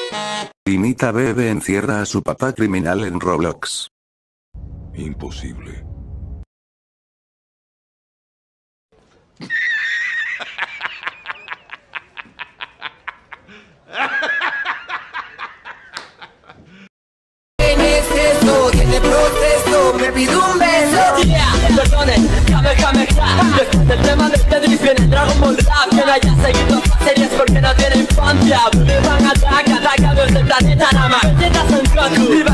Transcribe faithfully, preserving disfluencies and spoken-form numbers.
Imita Bebe encierra a su papá criminal en Roblox. Imposible. Tiene proceso, me pide un beso. Yeah, perdone, jame, jame, ja. Después del tema de Tetris viene el Dragon Ball Rap. Que no haya seguido más series porque no tiene infancia. Van ataca, ataca desde el planeta Nama. Vegeta Son Goku.